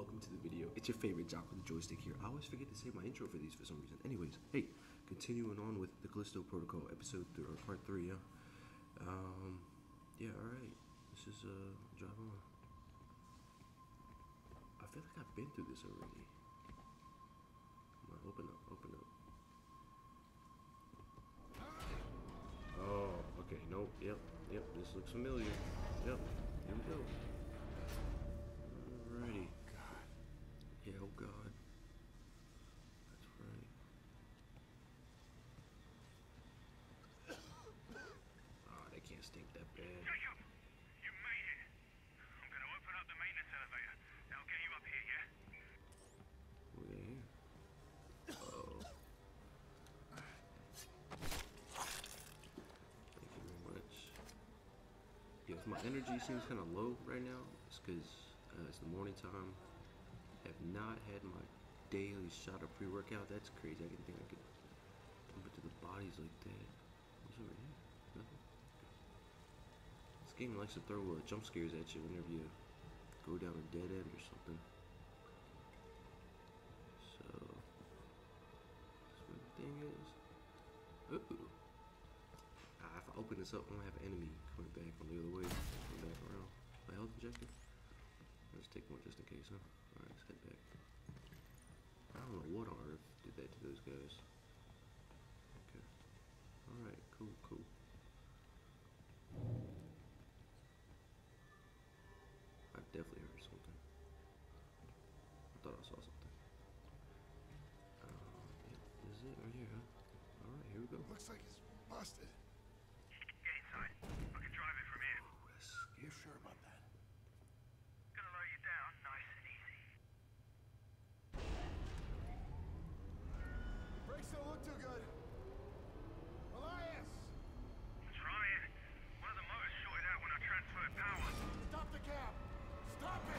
welcome to the video. It's your favorite Jock with the joystick here. I always forget to say my intro for these for some reason. Anyways, hey, continuing on with the Callisto Protocol episode 3 or part 3, yeah. Yeah, alright. This is drive on. I feel like I've been through this already. Come on, open up, open up. Oh, okay, nope, yep, this looks familiar. Yep, here we go. Alrighty. God. Yeah, oh God. That's right. Oh, they can't stink that bad. Jacob, you made it. I'm going to open up the maintenance elevator. That'll get you up here, yeah? What are they here? Oh. Thank you very much. Yeah, if my energy seems kind of low right now, it's because it's the morning time. Have not had my daily shot of pre-workout. That's crazy. I didn't think I could pump it to the bodies like that. What's over here? Nothing. This game likes to throw jump scares at you whenever you go down a dead end or something. So, that's what the thing is. Ooh. Ah, if I open this up, I'm gonna have an enemy coming back from the other way. Come back around. My health injector? Let's take one just in case, huh? Alright, let's head back. I don't know what on earth did that to those guys. Okay. Alright, cool, cool. I definitely heard something. I thought I saw something. Yeah, this is it right here, huh? Alright, here we go. Looks like he's busted. Get inside. I can drive it from here. Ooh, that's You scary. sure about that? Gonna lower you down nice and easy. Brakes don't look too good. Elias! I'm trying. One of the motors shorted out when I transferred power. Stop the cab! Stop it!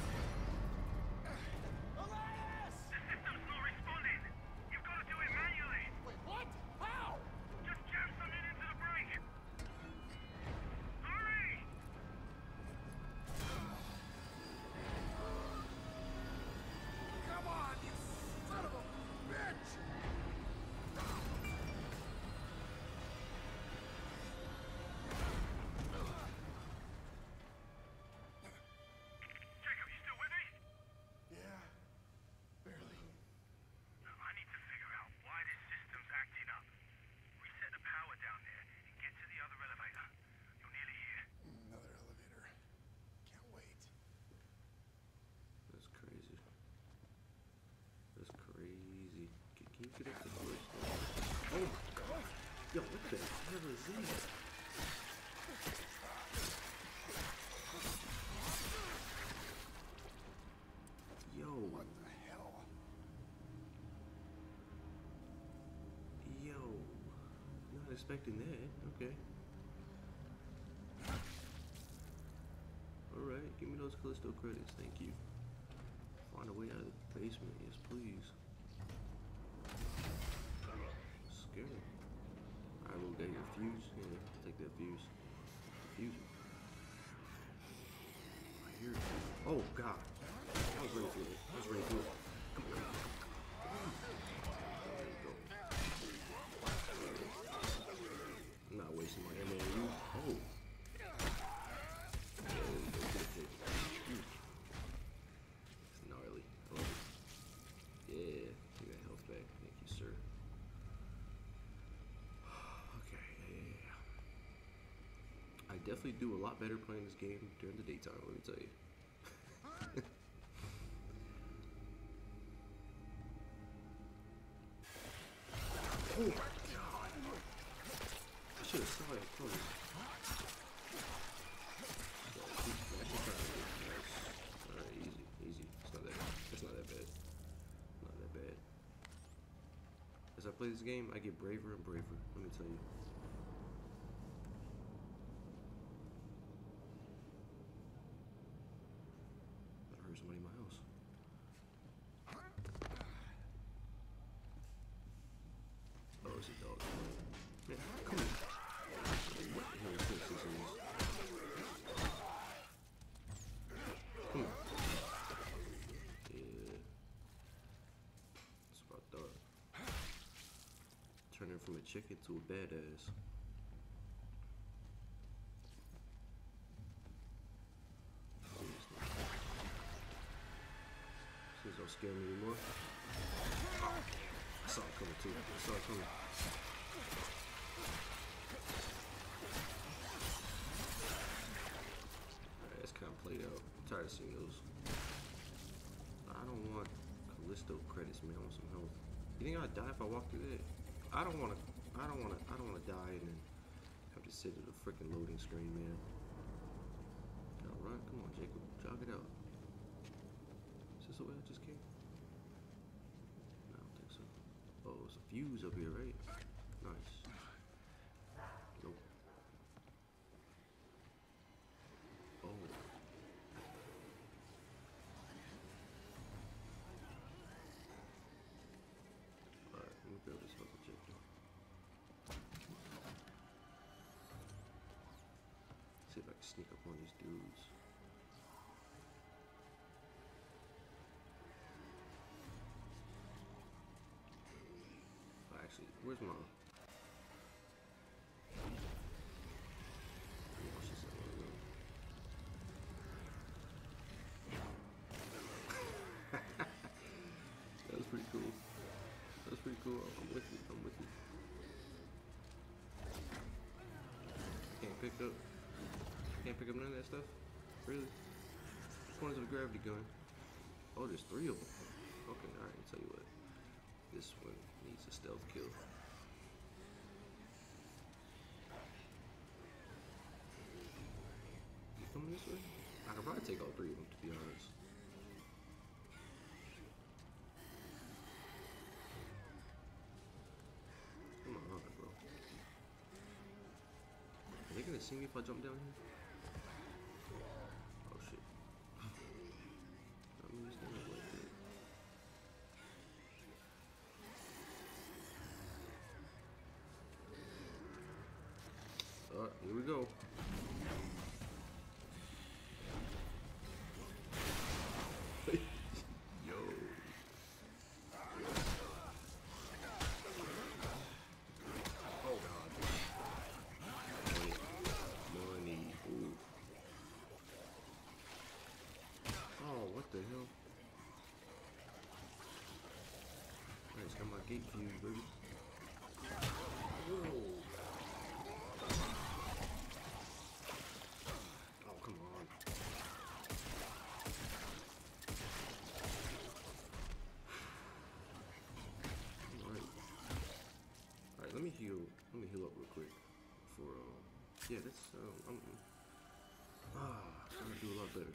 Elias! The system's not responding. You've got to do it manually. Wait, what? How? Just jam something into the brake. Hurry! Come on, you son of a bitch! Jacob, you still with me? Yeah, barely. I need to figure out why this system's acting up. Reset the power down there and get to the other elevator. You're nearly here. Another elevator. Can't wait. That's crazy. That's crazy. Can you get up to the first? Oh my God! Yo, what the hell is this? Yo, What the hell? yo, not expecting that. Okay. All right, give me those Callisto credits. Thank you. Find a way out of the basement, yes, please. Scary. I will get your fuse. Yeah, take that fuse. Fuse it. I hear it. Oh God! I was ready for it. I was ready for it. Come on, come on, come on. There you go. I'm not wasting my ammo on you. Oh. It's gnarly. I love it. Yeah, you got health back. Thank you, sir. Okay, yeah. I definitely do a lot better playing this game during the daytime, let me tell you. Oh my God! I should have saw it coming. Alright, easy, easy. It's not that bad. It's not that bad. Not that bad. As I play this game, I get braver and braver, let me tell you. I heard somebody in my house. Oh, it's a dog. Man, come on. What the hell is this? Come on. check into a badass. This don't scare me anymore. I saw it coming too. I saw it coming. Alright, that's kind of played out. I'm tired of seeing those. I don't want Callisto credits, man. I want some health. You think I'd die if I walk through that? I don't wanna die and then have to sit at a freaking loading screen, man. Now run, come on, Jacob, jog it out. Is this the way I just came? No, I don't think so. Oh, there's a fuse up here, right? Nice. Nope. Oh. Alright, let me grab this health objective. See if I can sneak up on these dudes. Actually, where's my... That was pretty cool. That was pretty cool. I'm with you. I'm with you. Can't pick up none of that stuff? Really? Which one is a gravity gun? Oh, there's 3 of them. Okay, alright, I'll tell you what. This one needs a stealth kill. You coming this way? I could probably take all 3 of them, to be honest. Come on, bro. Are they gonna see me if I jump down here? Oh shit. I'm just gonna wait there. Here we go. Yo. Oh god. Money. Ooh. Oh, what the hell? I just got my gate fuse, baby. Whoa. Let me heal up real quick for yeah, that's starting to do a lot better.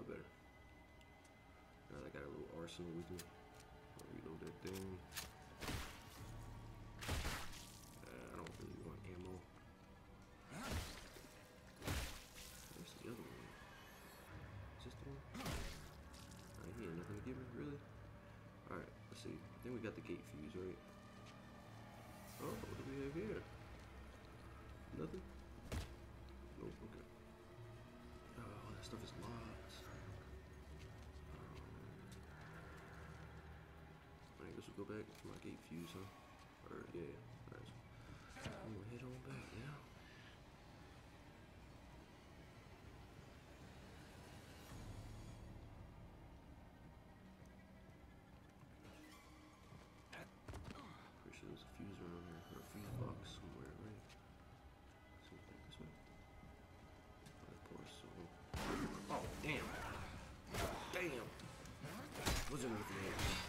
Now I got a little arsenal with me. I'll reload that thing. I don't really want ammo. Where's the other one? Is this the one? He ain't nothing to give me, really? Alright, let's see. I think we got the gate fuse, right? Oh, what do we have here? Nothing? Nope, okay. Oh, that stuff is locked. I guess we'll go back to my gate fuse, huh? Or, yeah, alright. I'm gonna head on back now. There's a fuse around here, or a fuse box somewhere, right? Seems like this way. Poor soul. Oh, damn! Damn! What's in with me?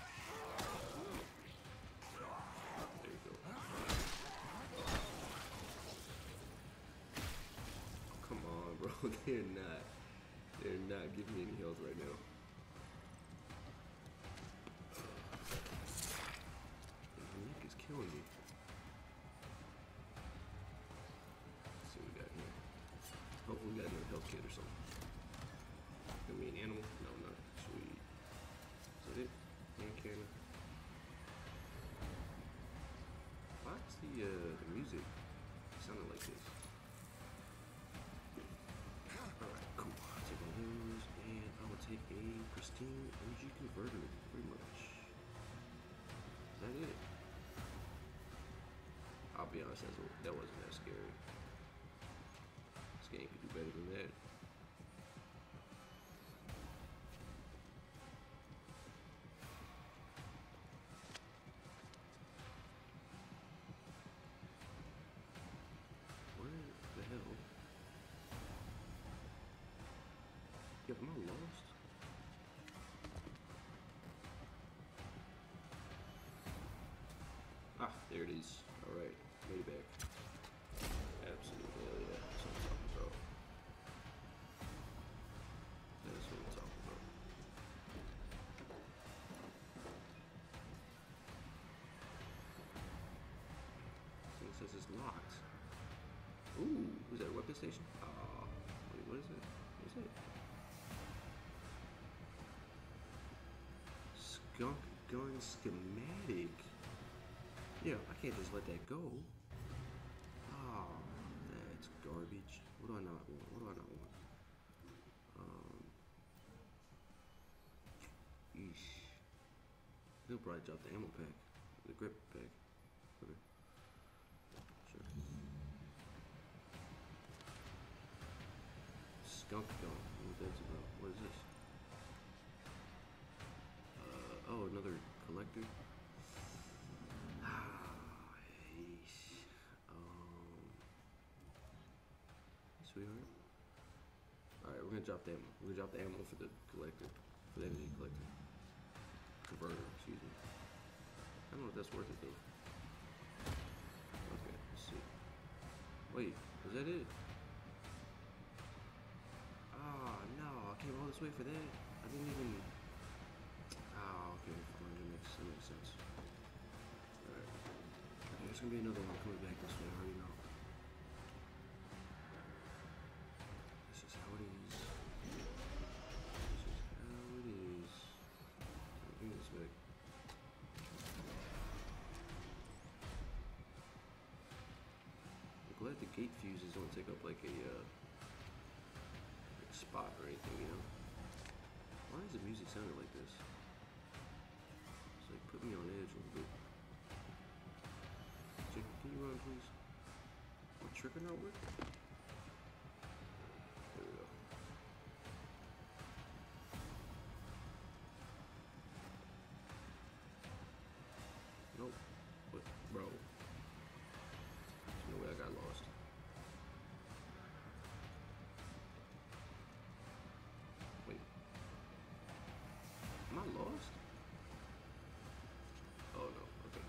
There you go. Oh, come on, bro. They're not giving me any health right now. Killing me. Let's see what we got here. Hopefully we got another health kit or something. Gonna be an animal? No, not. Sweet. Is that it? Hand cannon. Why is the music sounding like this? Alright, cool. I'll take one of those and I will take a be honest, that wasn't that scary. This game could do better than that. Where the hell? Yep, am I lost? Ah, there it is. Alright, made it back. Absolutely, hell yeah. That's what I'm talking about. That's what I'm talking about. It says it's locked. Ooh, is that a weapon station? Wait, what is it? What is it? Skunk gun schematic. Yeah, I can't just let that go. Oh, that's garbage. What do I not want? What do I not want? Yeesh. He'll probably drop the ammo pack. The grip pack. Okay. Sure. Skunk gun. What that's about? What is this? Oh, another collector. Sweetheart. Alright, we're gonna drop the ammo. We're gonna drop the ammo for the collector. For the energy collector. Converter, excuse me. I don't know if that's worth it though. Okay, let's see. Wait, was that it? Ah, no, I came all this way for that. I didn't even. Ah, okay, fine, that makes sense. Alright. Okay, there's gonna be another one coming back this way, I already know. Glad the gate fuses don't take up like a spot or anything, you know? Why is the music sounding like this? It's like put me on edge a little bit. Chick, can you run, please? My trigger not working? There we go. Nope. What? Bro. There's no way I got lost. Wait. Am I lost? Oh no, okay.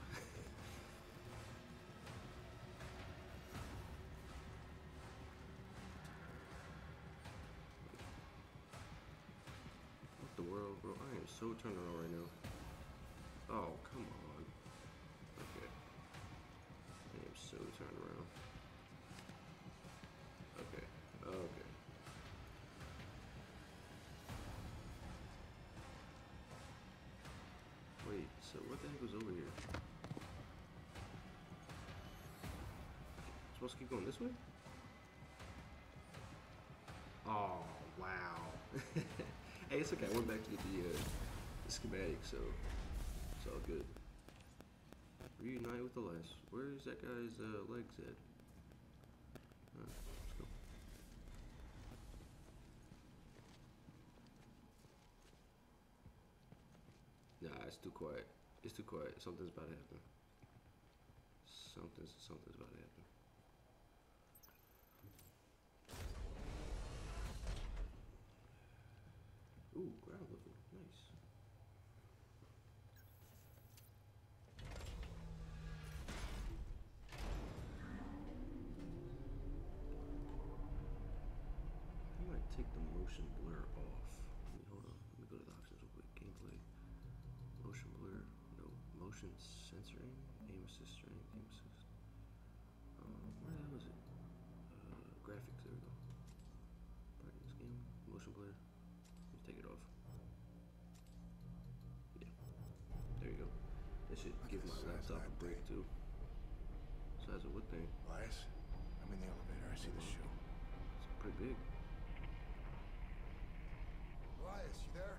What the world, bro? I am so turned around right now. Oh, come on. Okay. I am so turned around. Okay. Okay. Wait, so what the heck was over here? Supposed to keep going this way? Oh, wow. Hey, it's okay. I went back to get the schematic, so it's all good. Reunite with the last. Where is that guy's legs at? Let's go. Nah, it's too quiet. It's too quiet. Something's about to happen. Something's about to happen. Ooh, ground level. Nice. I might take the motion blur off. Hold on. Let me go to the options real quick. Gameplay. Motion blur. No. Motion censoring. Aim assist strength. Aim assist. Where the hell is it? Graphics. There we go. Brightness game. Motion blur. Let's take it off. Yeah. There you go. That should give my laptop a break too. Size of what thing? Elias, I'm in the elevator. I see the shoe. It's pretty big. Elias, you there?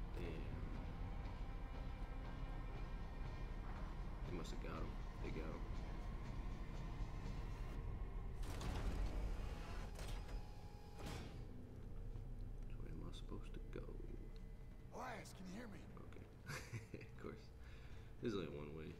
Damn. They must have got him. They got him. supposed to go? Elias, can you hear me? Okay. Of course. There's only one way.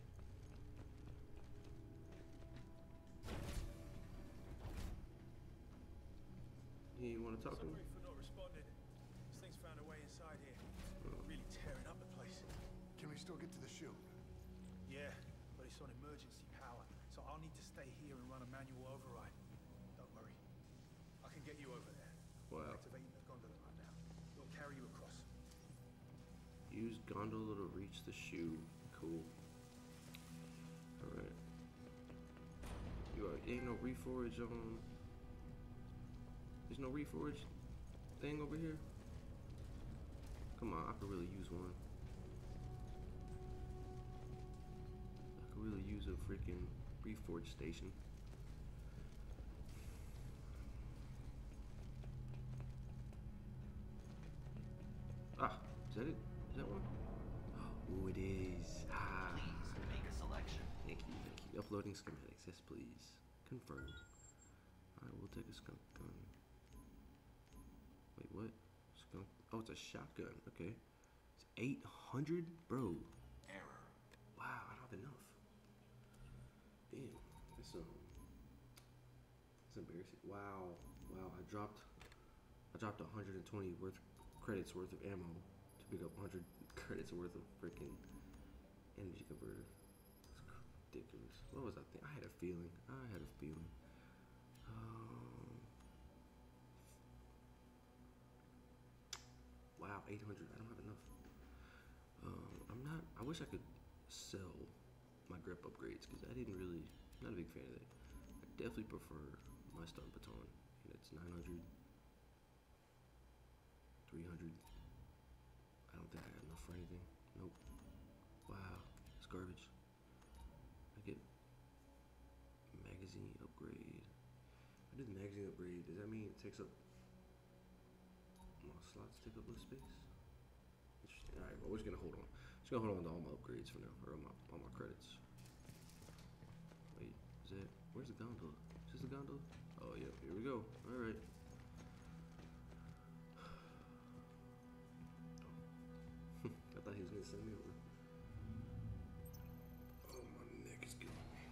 You want to talk to me? Sorry for not responding. This thing's found a way inside here. Really tearing up the place. Can we still get to the shoe? Yeah, but it's on emergency power, so I'll need to stay here and run a manual override. Don't worry. I can get you over there. Wow. Activating the gondola right now. It'll carry you across. Use gondola to reach the shoe. Cool. Alright. Ain't no reforge on. There's no reforge thing over here? Come on, I could really use one. I could really use a freaking reforge station. Ah, is that it? Is that one? Oh, it is. Ah. Please make a selection. Thank you, thank you. Uploading schematics. Yes, please. Confirm. Alright, we'll take a skunk gun. Wait, what? Skunk? Oh, it's a shotgun. Okay. It's 800? Bro. Error. Wow, I don't have enough. Damn. It's embarrassing. Wow. Wow, I dropped 120 credits worth of ammo to pick up 100 credits worth of freaking energy converter. It's ridiculous. What was I thinking? I had a feeling. Wow, 800. I don't have enough. I wish I could sell my grip upgrades because I'm not a big fan of that. I definitely prefer my stun baton. And it's 900, 300. I don't think I got enough for anything. Nope. Wow, it's garbage. I get magazine upgrade. I did the magazine upgrade. Does that mean it takes up my slots? Take up less space? Interesting. All right, well, we're just gonna hold on. Just gonna hold on to all my upgrades for now, or all my credits. Wait, is that? Where's the gondola? Is this the gondola? Oh yeah, here we go. All right. I thought he was gonna send me over. Oh, my neck is killing me.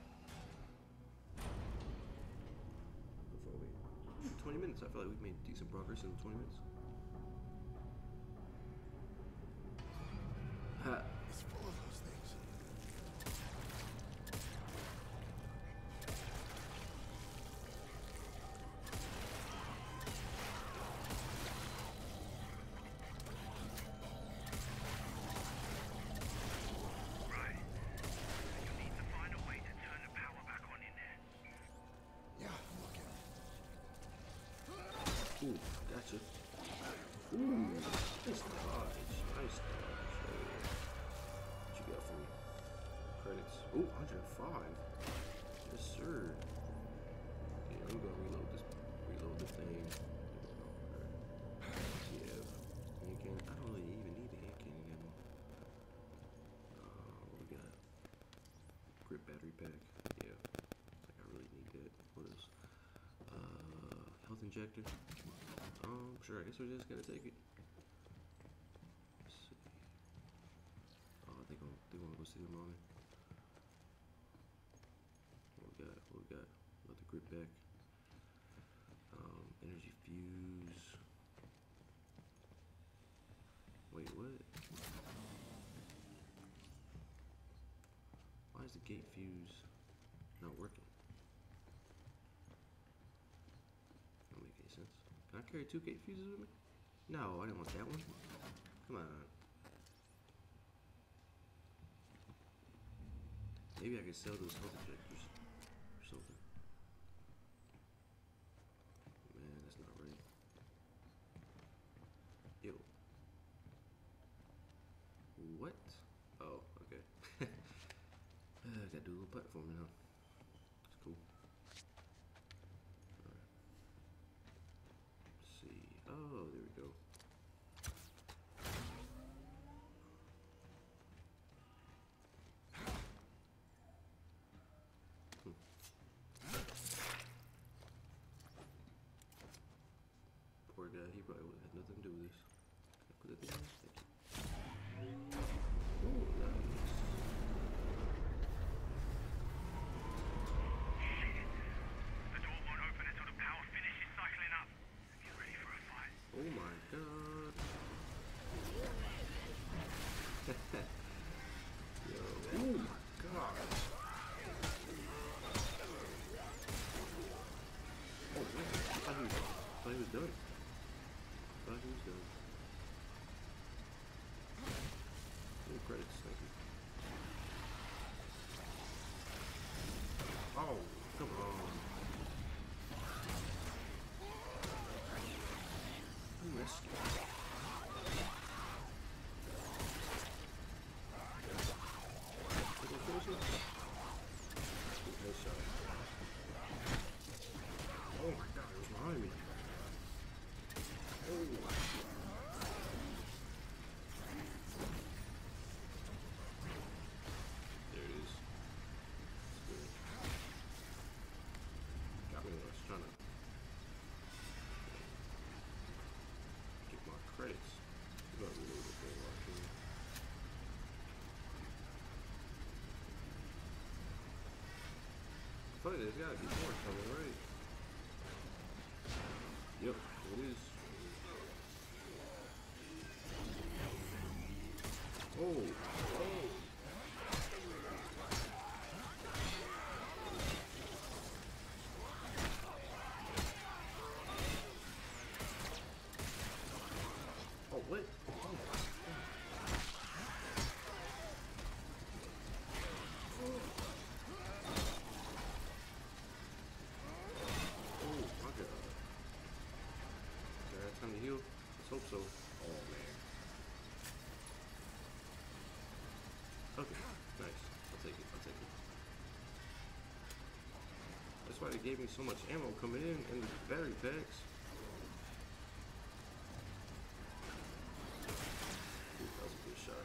Before we 20 minutes. I feel like we've made decent progress in 20 minutes. Ha. It's full of those things. Right. You need to find a way to turn the power back on in there. Yeah, I'm looking. Ooh, gotcha. Ooh, nice dodge. Nice dodge. What you got for me? Credits. Ooh, 105. Yes, sir. Okay, I'm gonna reload the thing. Yeah. Hand cannon. I don't really even need the hand cannon anymore. What we got? Grip battery pack. Yeah. Like I really need that. What else? Health injector. Sure, I guess we're just gonna take it. Let's see. Oh, they wanna go see their mommy. What we got? Let the grip back. Energy fuse. Wait, what? Why is the gate fuse not working? Don't make any sense. Can I carry 2 gate fuses with me? No, I didn't want that one. Come on. Maybe I could sell those health injectors or something. Man, that's not right. Ew. What? Oh, okay. I gotta do a little platforming now. It's cool. Alright. Let's see. Oh, there we go. Poor guy, he probably would have had nothing to do with this. Put it there. Thank you. Oh, nice. Shit. The door won't open until the power finishes cycling up. Get ready for a fight. Oh my god. Yo, oh my god. Oh man, I thought he was done. No credits, thank you. Oh, come on. I missed it. Did I finish it? No shot. Oh my god, it was behind me. Oh. There it is. That's good. Got me when I was trying to get my credits. Got a little bit more locked in. I feel like there's gotta be more coming, right? Yep, it is. Oh, oh. Oh, what? Oh my god. Oh my god. Is that time to heal? Let's hope so. Oh man. Okay, nice. I'll take it. That's why they gave me so much ammo coming in the battery packs. Ooh, that was a good shot.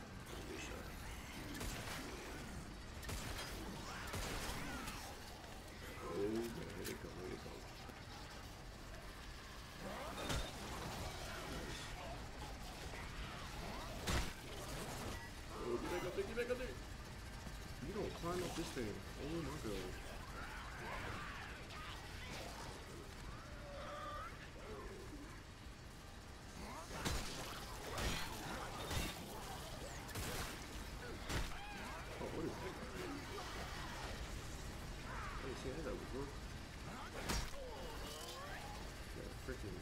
Oh man, here they come. Nice. Oh, get back up there. You don't climb up this thing. Oh my god. Oh, what is that? I didn't see that before. Yeah, freaking.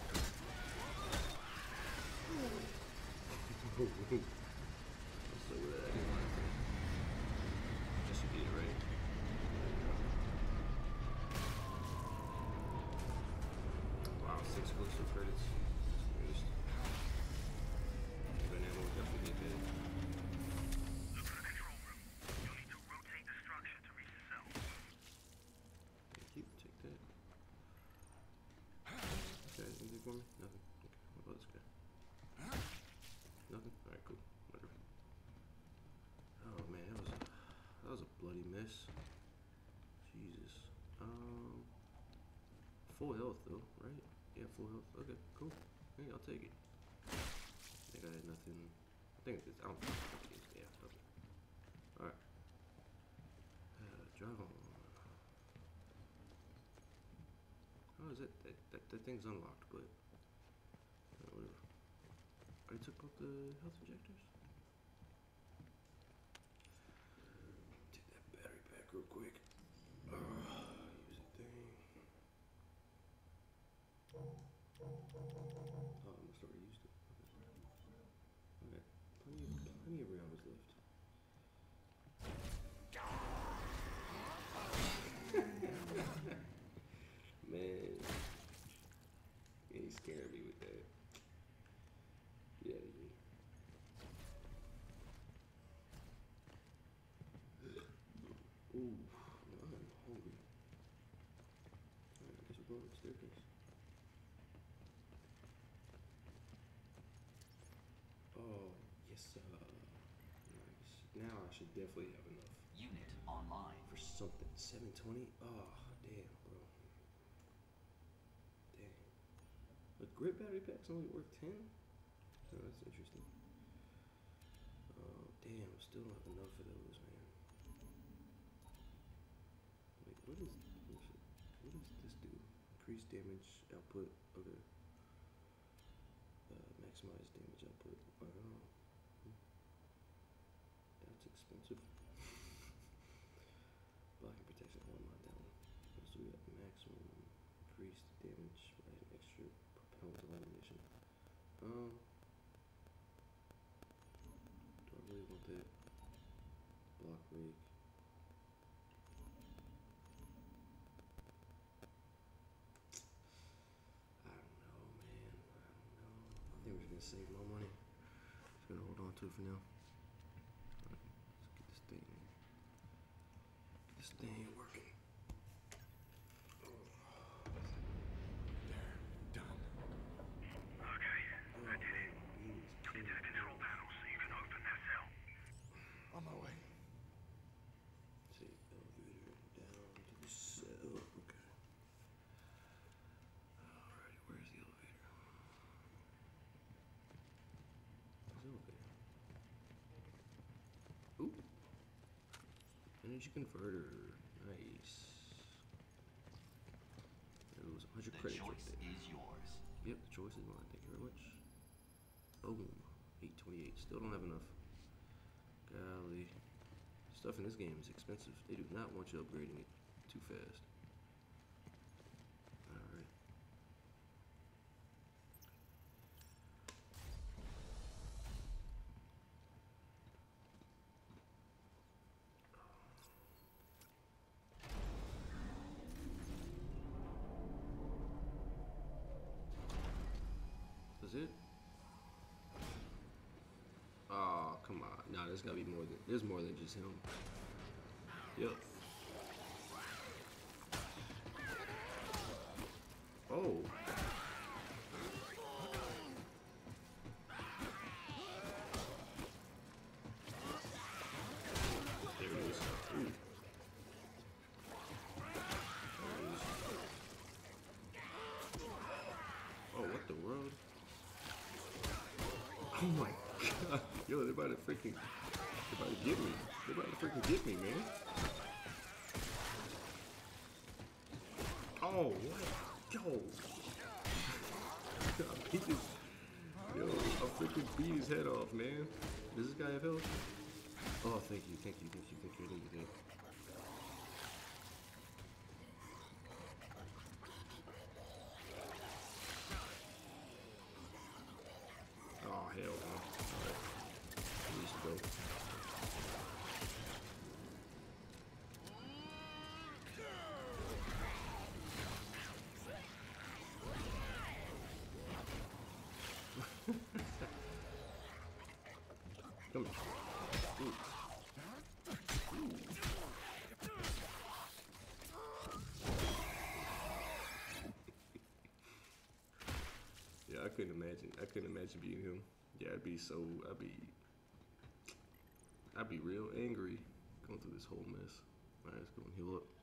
Let's look at that. Just to get it right. Wow, 6 exclusive credits. Just the ammo definitely get paid. Look for the control room. You'll need to rotate the structure to reach the cell. Thank you. Take that. Okay, anything for me? Nothing. Okay, well, that's good. Nothing? Alright, cool. Whatever. Oh man, that was a bloody mess. Jesus. Full health though, right? Yeah, full health. Okay, cool. Hey, I'll take it. I think I had nothing. I think it's, I don't think it's, yeah, okay. Alright. Drive on. How is it? That thing's unlocked, but whatever. I took out the health injectors. Take that battery pack real quick. Use the thing. Oh, I must have already used it. Okay. Plenty of rounds left. Man, he scared me with that. Yeah, yeah. Ooh, I'm hungry. Alright, I guess we're going up the staircase. Oh, yes, nice. Now I should definitely have enough. Unit online. For something. 720? Oh, damn, bro. Damn. A grid battery pack's only worth 10? Oh, that's interesting. Oh, damn, still not enough for those, man. Wait, what does this do? Increase damage output. Okay. Maximize damage output. Wow. That's expensive. Blocking protection. Oh, not that one. So we got maximum increased damage by an extra propellant elimination. Do I really want that? Block rake. I don't know, man. I don't know. I think we're just gonna save more money. Just gonna hold on to it for now. Alright, let's get this thing. This thing working. Done. Okay, I did it. Took it to the control panel so you can open that cell. On my way. Take elevator down to the cell. Okay. Alright, where's the elevator? Where's the elevator? Ooh. Energy converter. Nice. It was 100 The credits right choice there. is yours. Yep, the choice is mine. Thank you very much. Boom. 828. Still don't have enough. Golly. Stuff in this game is expensive. They do not want you upgrading it too fast. Alright. That's it? Oh, come on. Nah, there's gotta be more than, there's more than just him. Yep. Oh. There it is. Ooh. Oh, what the world? Oh my god. Yo, they're about to freaking, they're about to get me. They're about to freaking get me, man. Oh, what? Yo. I beat his, yo, I freaking beat his head off, man. Does this guy have health? Oh, thank you, thank you, thank you, thank you, thank you, thank you. Oh, hell no. Alright. He needs to go. Come on. Ooh. Ooh. Yeah, I couldn't imagine being him. Yeah, I'd be real angry going through this whole mess. Alright, let's go and heal up.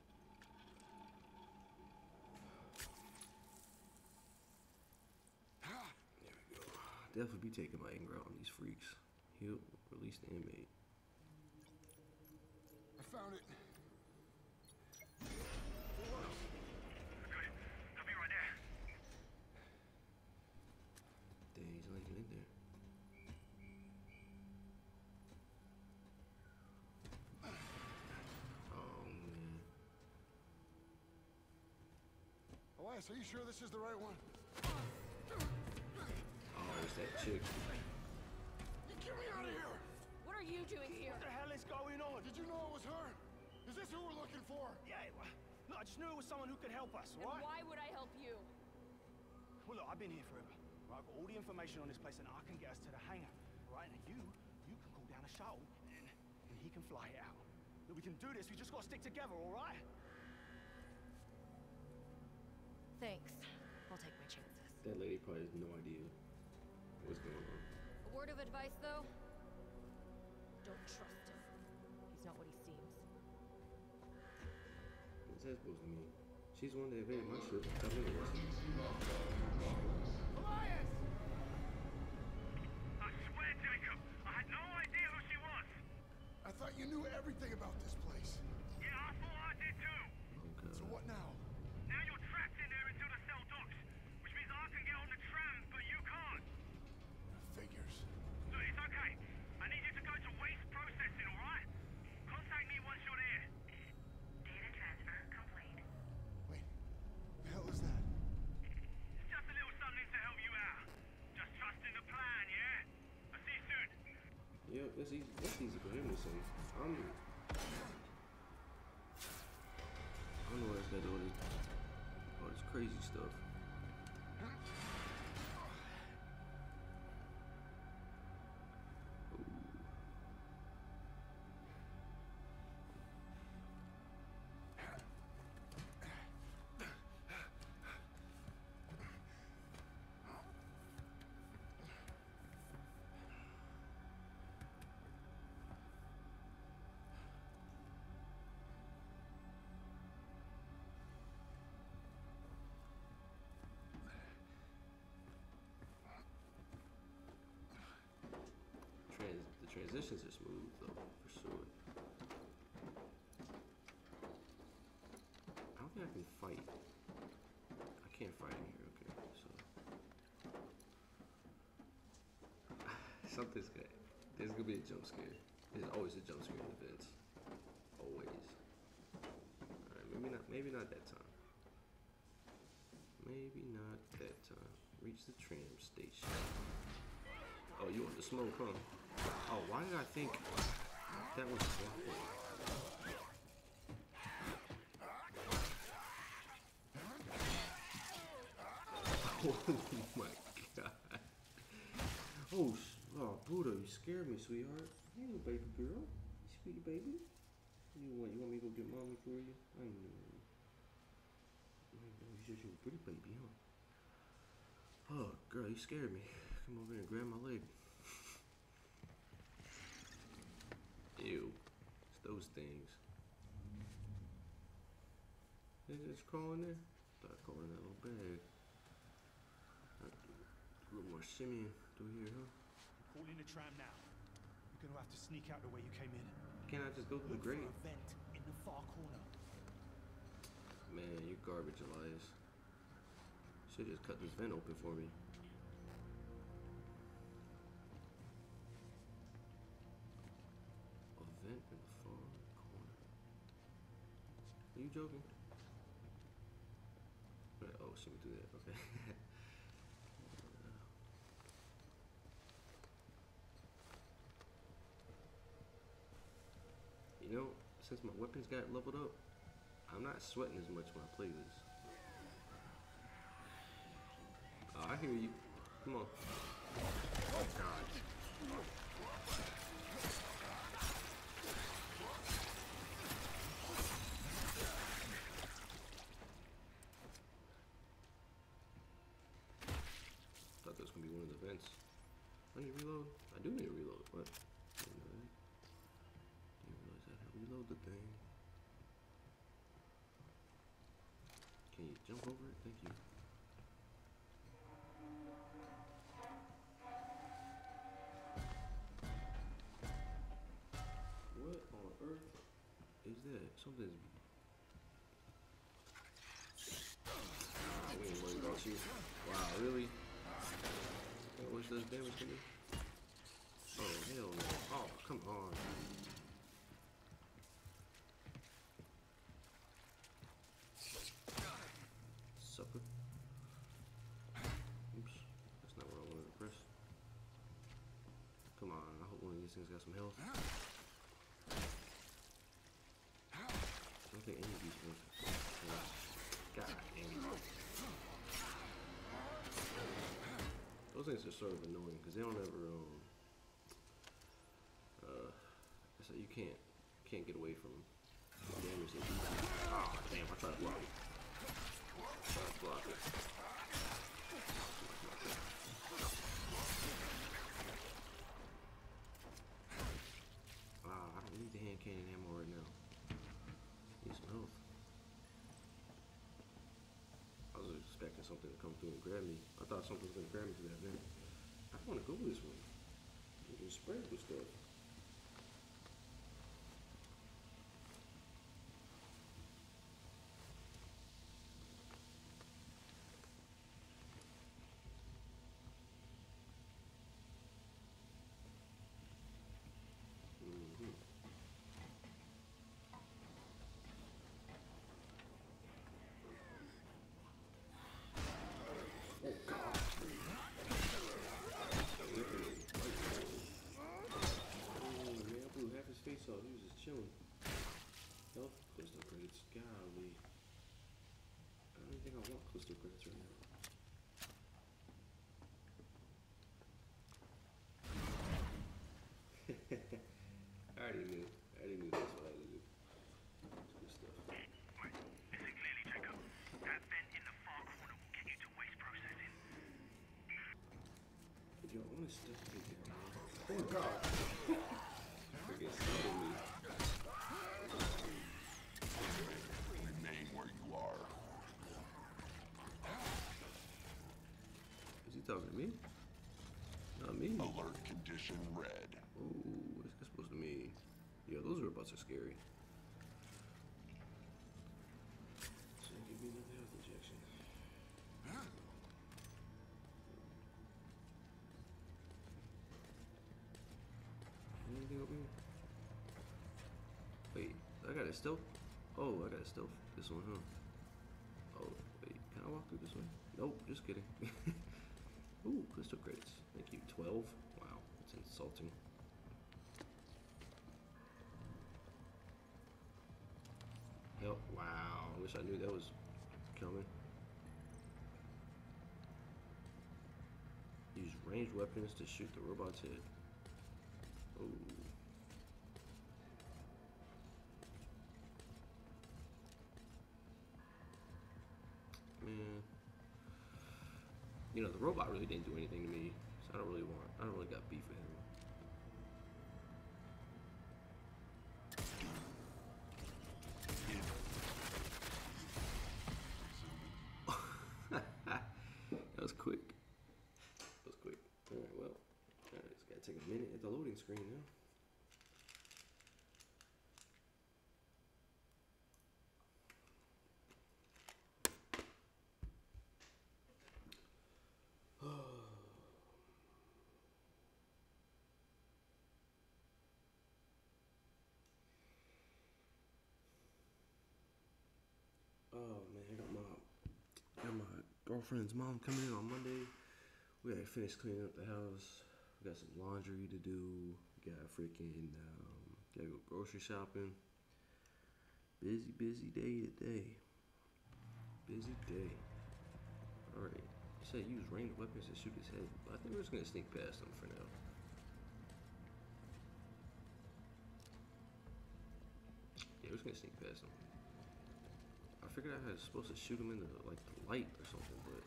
There we go. Definitely be taking my anger out on these freaks. Heal, release the inmate. I found it. Good. I'll be right there. Dang, he's not even in there. Oh man. Elias, are you sure this is the right one? Oh, it's that chick. Get me out of here! What are you doing here? What the hell is going on? Did you know it was her? Is this who we're looking for? Yeah, look, I just knew it was someone who could help us, And right? why would I help you? Well, look, I've been here forever. Right? I've got all the information on this place, and I can get us to the hangar. Right? And you can call down a shuttle, and he can fly it out. Look, we can do this. We just got to stick together, all right? Thanks. I'll take my chances. That lady probably has no idea what's going on. A word of advice, though? Don't trust him. He's not what he seems. What's that supposed to mean? She's the one that invaded my ship. I mean, Elias! everything about this place. Yeah, I thought I did too. Okay. So what now? Now you're trapped in there until the cell docks, which means I can get on the tram, but you can't. Figures. Look, it's okay. I need you to go to waste processing, alright? Contact me once you're there. Data transfer complete. Wait, the hell is that? It's just a little something to help you out. Just trust in the plan, yeah? I'll see you soon. Yeah, that's easy. That's easy for him to say. I don't know why it's got all this crazy stuff. The transitions are smooth though, for sure. I don't think I can fight. I can't fight in here, okay, so. Something's good. There's gonna be a jump scare. There's always a jump scare in events. Always. Alright, maybe not that time. Maybe not that time. Reach the tram station. Oh, you want the smoke, huh? Oh, why did I think that was oh my god. Oh, Buddha, you scared me, sweetheart. Hey, little baby girl. Sweetie baby. You want me to go get mommy for you? I ain't know. You're just a pretty baby, huh? Oh, girl, you scared me. Come over here and grab my leg. Ew. It's those things. They just crawling there? Start crawling in that little bag. A little more shimmying through here, huh? Calling the tram now. You're gonna have to sneak out the way you came in. Can't I just go through the grate? Look for a vent in the far corner. Man, you're garbage, Elias. Should just cut this vent open for me. A vent in the far corner. Are you joking? Oh, she would do that. Okay. You know, since my weapons got leveled up, I'm not sweating as much when I play this. Oh, I hear you. Come on. Oh, God. Thought that was going to be one of the vents. I need to reload? I do need to reload. What? Didn't know that. Didn't realize I had to reload the thing. Can you jump over it? Thank you. What on earth is that? Something's... we ain't worried about you. Wow, really? That was this damage to me? Oh, hell no. Oh, come on. Sucker. Oops. That's not what I wanted to press. Come on, I hope one of these things got some health. I don't think any of these ones. God damn it. Those things are sort of annoying because they don't ever so you can't get away from the damage they do. Oh damn, I tried to block it. I don't need the hand cannon ammo right now. Need some health. I was expecting something to come through and grab me. I thought something was going to grab me to that vent. I want to go this way. You can spread with stuff. Yo, I want to step right there, man. Oh god. Freaking startled me. Remain where you are. Is he talking to me? Not me. Alert condition red. Ooh, what's that supposed to mean? Yo, those robots are scary. So give me another health injection. Anything over here? Wait, I got a stealth? Oh, I got a stealth. This one, huh? Oh, wait, can I walk through this way? Nope, just kidding. Ooh, crystal credits. Thank you. 12? Wow, that's insulting. Yep, wow. I wish I knew that was coming. Use ranged weapons to shoot the robot's head. Ooh. Man. You know, the robot really didn't do anything to me, so I don't really got beef with him. That was quick. That was quick. Alright, well, I just gotta take a minute at the loading screen now. Oh man, I got my girlfriend's mom coming in on Monday. We gotta finish cleaning up the house. We got some laundry to do. We got freaking gotta go grocery shopping. Busy day today. Busy day. Alright. It said use ranged weapons to shoot his head, but I think we're just gonna sneak past him for now. Yeah, we're just gonna sneak past him. I figured I was supposed to shoot him in the like the light or something, but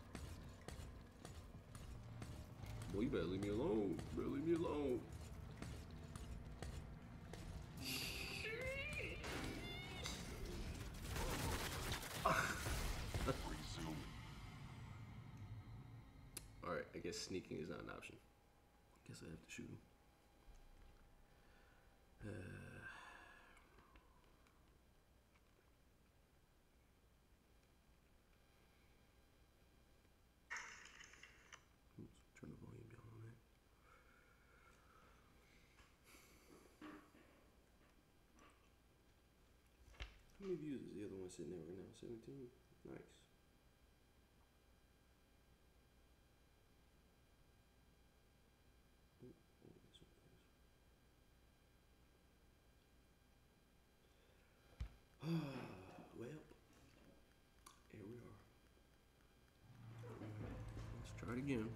boy, you better leave me alone. You better leave me alone. Resume. Alright, I guess sneaking is not an option. Guess I have to shoot him. Oops, turn the volume down on that. How many views is the other one sitting there right now? 17? Nice. Well, here we are. Let's try it again.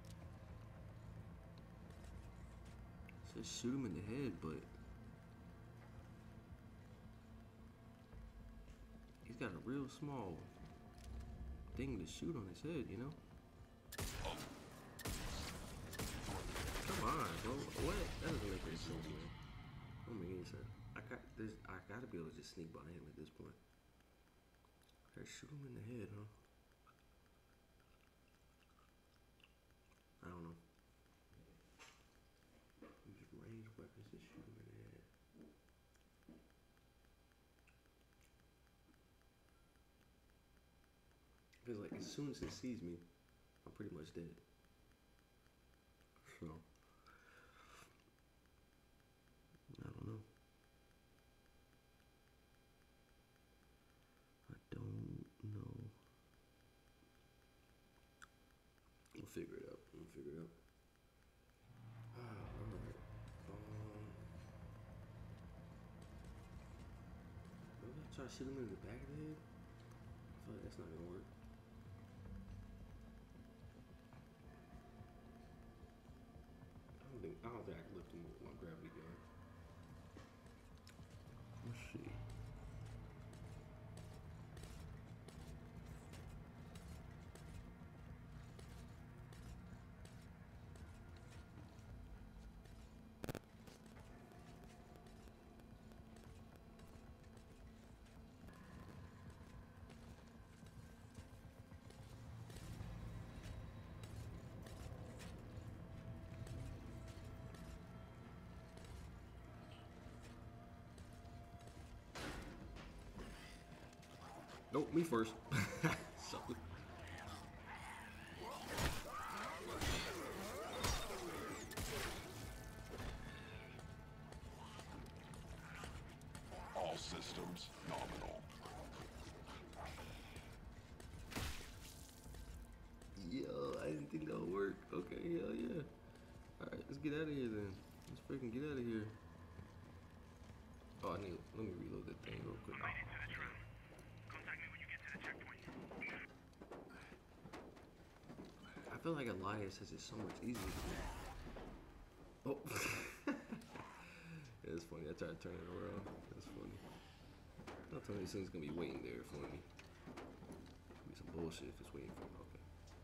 It says shoot him in the head, but he's got a real small thing to shoot on his head, you know? Come on, bro. What? That doesn't make any sense, man. Don't make any sense. I gotta be able to just sneak by him at this point. Gotta shoot him in the head, huh? I don't know. Use ranged weapons to shoot him in the head. Feels like as soon as it sees me, I'm pretty much dead. So I don't know. I don't know. We'll figure it out. We'll figure it out. Alright. Maybe I'll try to shoot him in the back of the head. I feel like that's not gonna work. I don't think I can lift him with my gravity gun. Let's see. Nope, me first. So, All systems nominal. yo, I didn't think that would work. Okay, hell yeah. Alright, let's get out of here then. Let's freaking get out of here. Oh, let me reload that thing real quick. I made it to the tram. Contact me when you get to the checkpoint. I feel like Elias has it so much easier to do. Oh. Yeah, it's funny. I tried to turn it around. That's funny. I'll tell you, this thing's gonna be waiting there for me. It'll be some bullshit if it's waiting for me. Okay.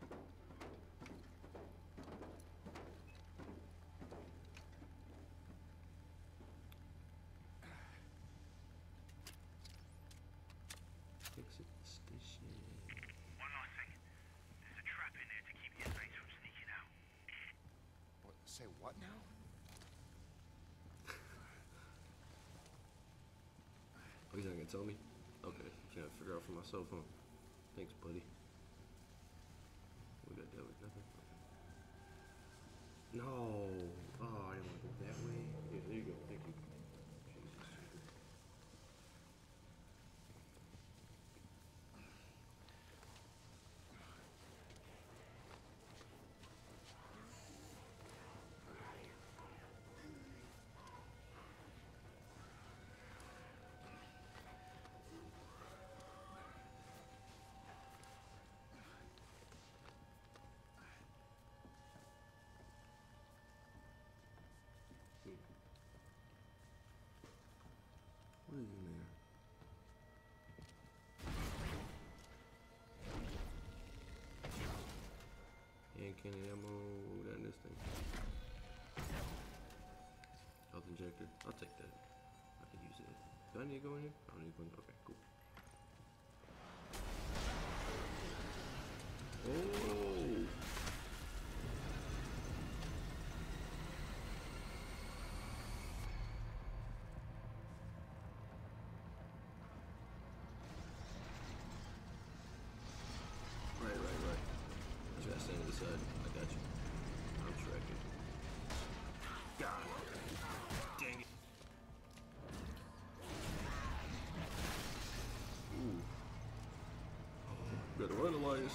Exit the station. One last thing. There's a trap in there to keep the inmates from sneaking out. What, say what now? Oh, he's not gonna tell me? Okay, trying to figure out for myself, huh? Thanks, buddy. We got that with nothing. No! Oh, I didn't want to go that way. Yeah, there you go. Thank you. Jesus. What is in there? Hand cannon ammo. What we got in this thing? Health injector. I'll take that. I can use it. Do I need to go in here? I don't need to go in. Okay, cool. Oh! Right. I just gotta stand to the side. I got you. I'm tracking. God dang it. Ooh. Better run, Elias.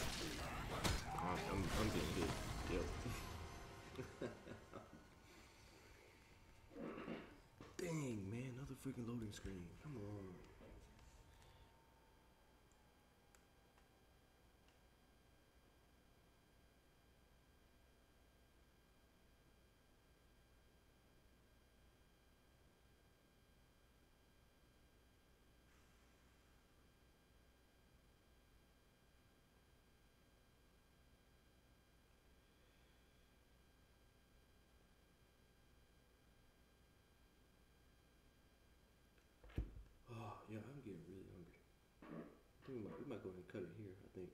I'm getting hit. Yep. Dang, man. Another freaking loading screen. Come on. Oh, yeah, I'm getting really hungry. I think we might go ahead and cut it here, I think.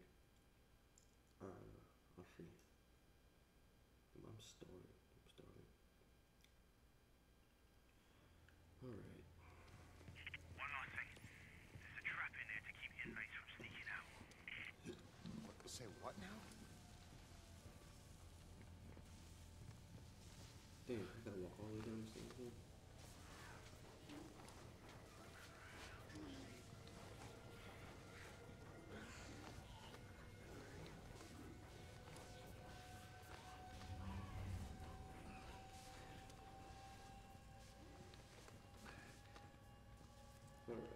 I'll see. I'm starving. Alright. One last thing. There's a trap in there to keep the inmates from sneaking out. What, say what now? Damn, I gotta walk all the way down this thing again. Alright.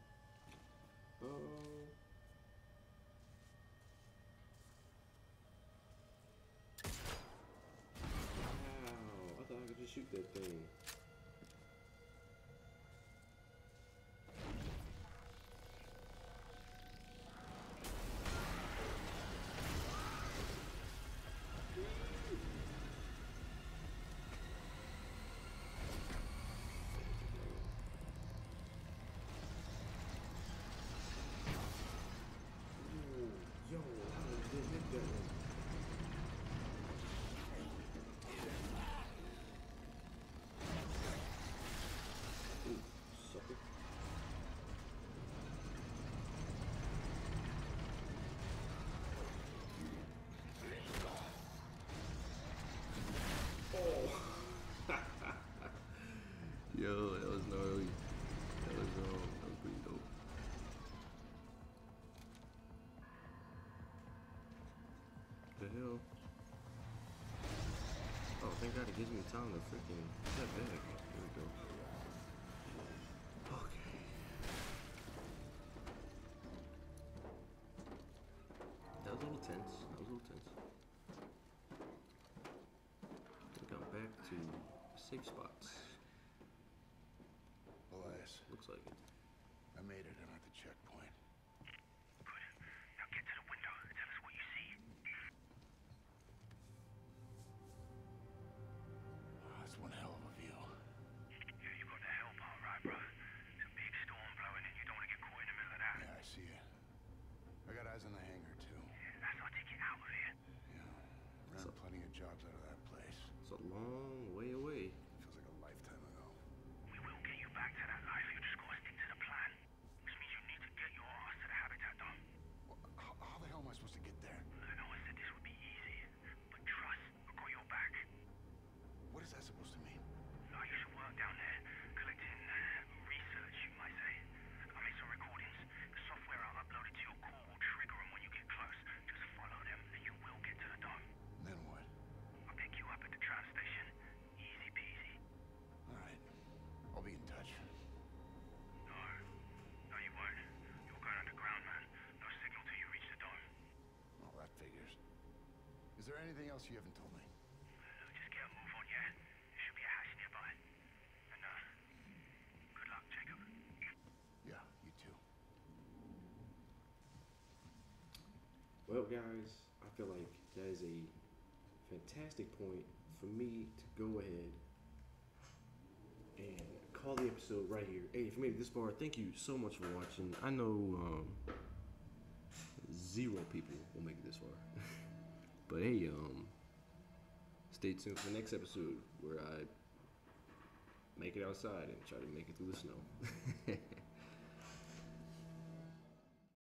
Wow, I thought I could just shoot that thing. Yo, I did hit that one. Yo, that was gnarly. That was pretty dope. The hell? Oh, thank God it gives me time to freaking step back. Here we go. Okay. That was a little tense. We got back to safe spots. Elias, Looks like it. I made it. I'm at the checkpoint. Good. Now get to the window. Tell us what you see. That's one hell of a view. Yeah, you got the hell part right, bro. It's a big storm blowing and you don't want to get caught in the middle of that. Yeah, I see it. I got eyes on the hangar, too. Yeah, that's our ticket out of here. Yeah, ran plenty of jobs out of that place. It's a long way away. Feels like a lifetime ago. We will get you back to that life. You just gotta stick to the plan. Which means you need to get your ass to the habitat dome. Well, how the hell am I supposed to get there? I know I said this would be easy, but trust, I got your back. What is that supposed to mean? Now you should work down there, collecting research, you might say. I made some recordings. The software I uploaded to your core will trigger them when you get close. Just follow them and you will get to the dome. And then what? I'll pick you up at the tram station. Easy peasy. All right. I'll be in touch. No, you won't. You're going underground, man. No signal till you reach the dome. Well, that figures. Is there anything else you haven't told me? Just get a move on, yeah? There should be a hatch nearby. And, good luck, Jacob. Yeah, you too. Well, guys, I feel like that is a fantastic point for me to go ahead and call the episode right here. Hey, if you made it this far, thank you so much for watching. I know 0 people will make it this far. But hey, stay tuned for the next episode where I make it outside and try to make it through the snow.